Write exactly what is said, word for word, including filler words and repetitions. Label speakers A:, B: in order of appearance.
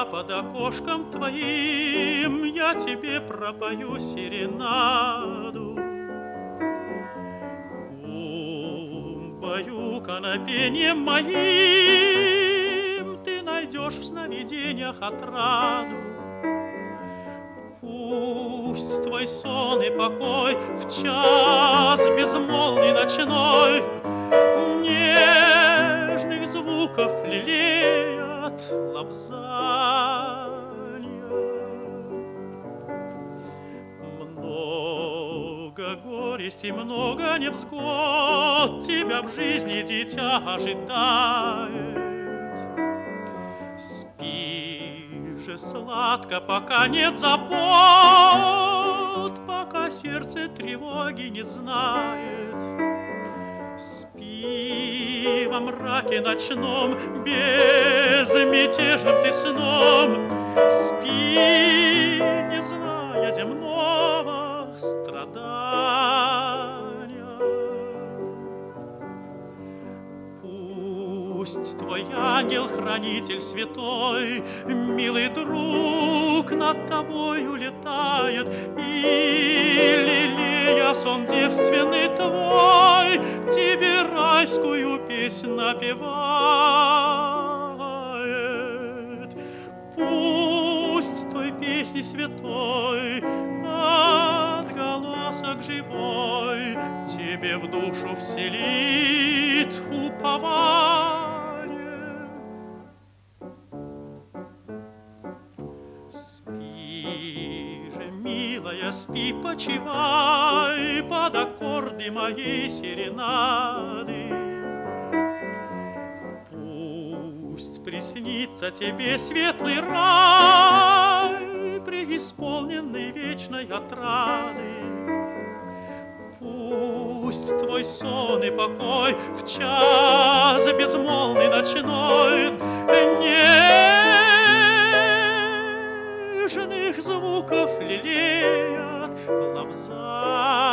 A: а под окошком твоим я тебе пропою серенаду. Убаюкана пением моим, ты найдешь в сновидениях отраду. Пусть твой сон и покой в час безмолвный ночной нежных звуков лелеят лобзанья. Много горестей, много невзгод тебя в жизни, дитя, ожидает. Сладко, пока нет забот, пока сердце тревоги не знает. Спи во мраке ночном, безмятежным ты сном. Спи, не зная земного страдания. Пусть твой ангел-хранитель святой, милый друг, над тобою летает, и, лелея сон девственный твой, тебе райскую песнь напевает. Пусть той песни святой отголосок живой тебе в душу вселит упование. Милая, спи, почивай под аккорды моей серенады. Пусть приснится тебе светлый рай, преисполненный вечной отрады. Пусть твой сон и покой в час безмолвный ночной нежных звуков лелеят лобзанья.